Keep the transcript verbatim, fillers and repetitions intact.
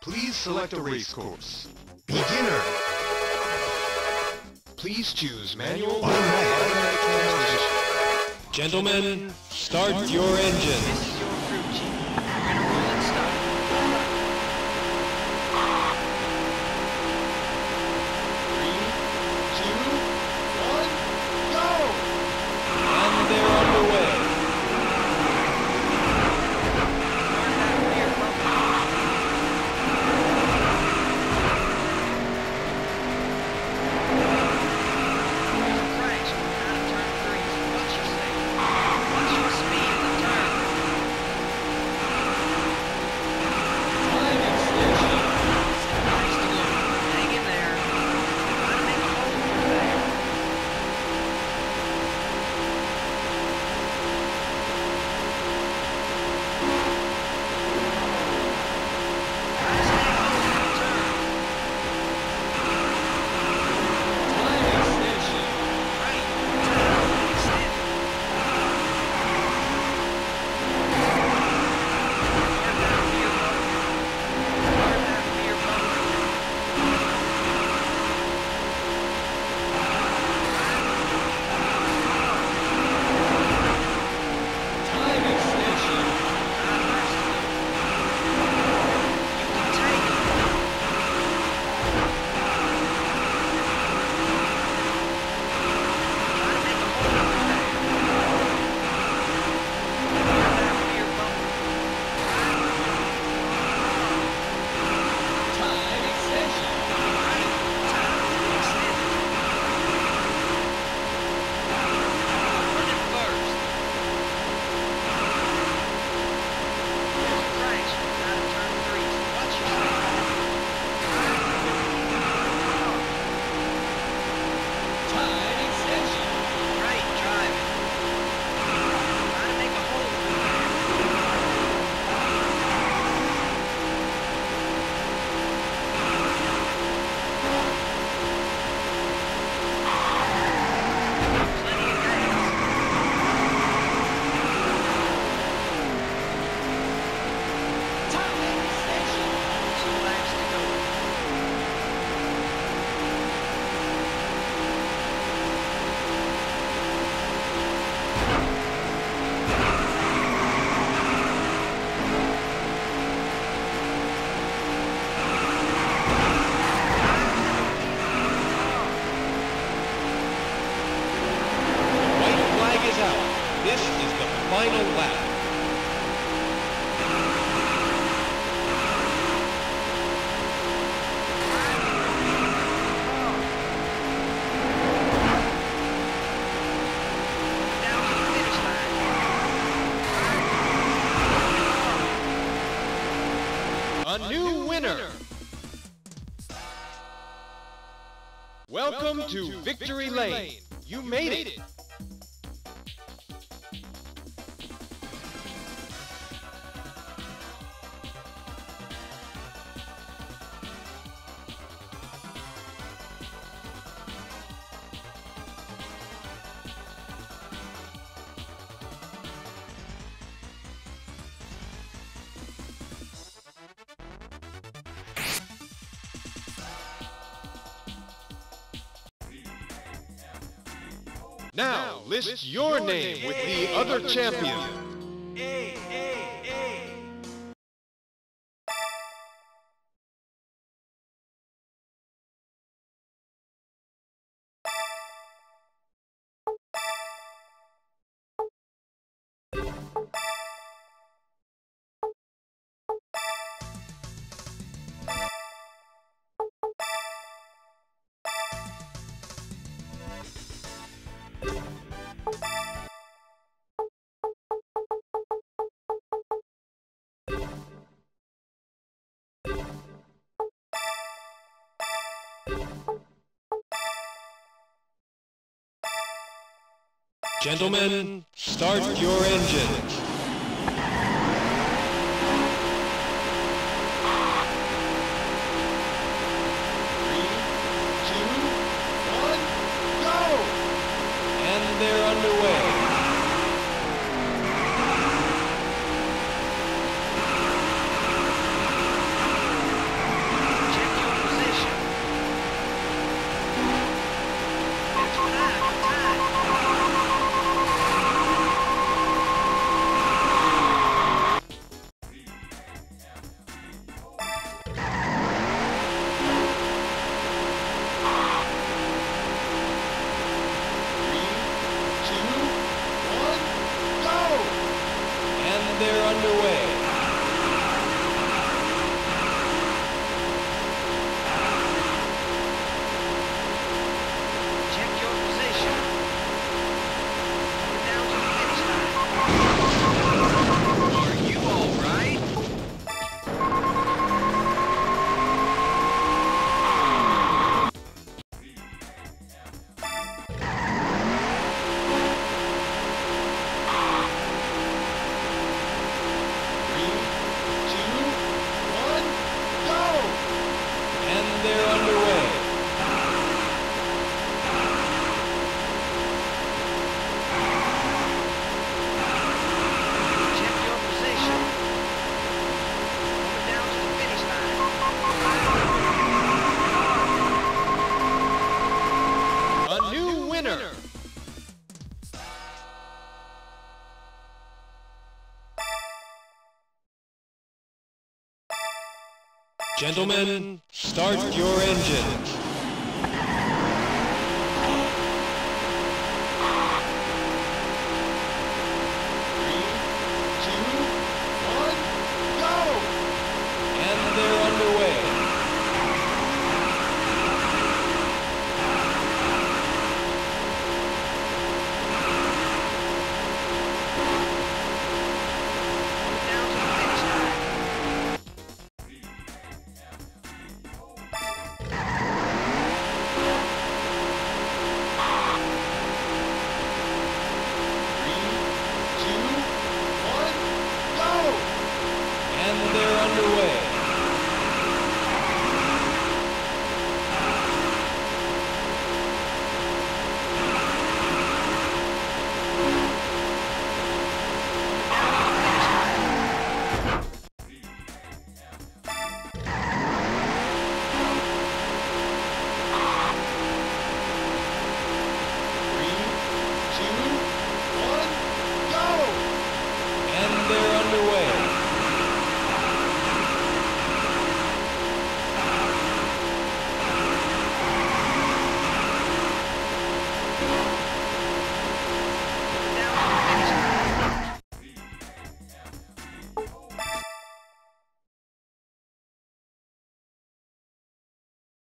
Please select a race course. Beginner. Please choose manual or automatic transmission. Gentlemen, start your engine. This is your crew chief. We're gonna roll and start. Three, two, one, go! And they're underway. Turn that rear bumper. There's a crash coming out of turn three, so watch your step. Watch your speed in the turn. Time extension. Seven laps to go. Hang in there. Try to make a hole through there. Try to stay close in the turn. Time extension. Right. Turn. Extend. Guard that rear bumper. Guard that rear bumper. Time extension. Nine laps to go. You can take it. Try to make a hole through there. Guard that rear bumper. Time extension. Right. Time. Extend it. Run it first. There's a crash coming out of turn three, so watch your step. Time extension. Right, drive it. Try to make a hole through there. Plenty of gas. Time extension. Two laps to go. White flag is out. This is the final lap. Down to the finish line. A new winner. Welcome to Victory Lane. You made it. Now list your name with the other champion. Gentlemen, start your engines. Three, two, one, go! And they're underway. Gentlemen, start your engines. Three, two, one, go! And they're underway. Down to the finish line. Three, two, one, go! And they're underway.